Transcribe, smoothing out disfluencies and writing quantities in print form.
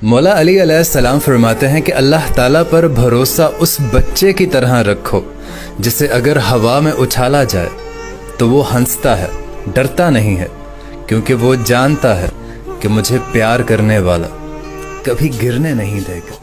मौला अली अलैहिस्सलाम फरमाते हैं कि अल्लाह ताला पर भरोसा उस बच्चे की तरह रखो जिसे अगर हवा में उछाला जाए तो वो हंसता है, डरता नहीं है, क्योंकि वो जानता है कि मुझे प्यार करने वाला कभी गिरने नहीं देगा।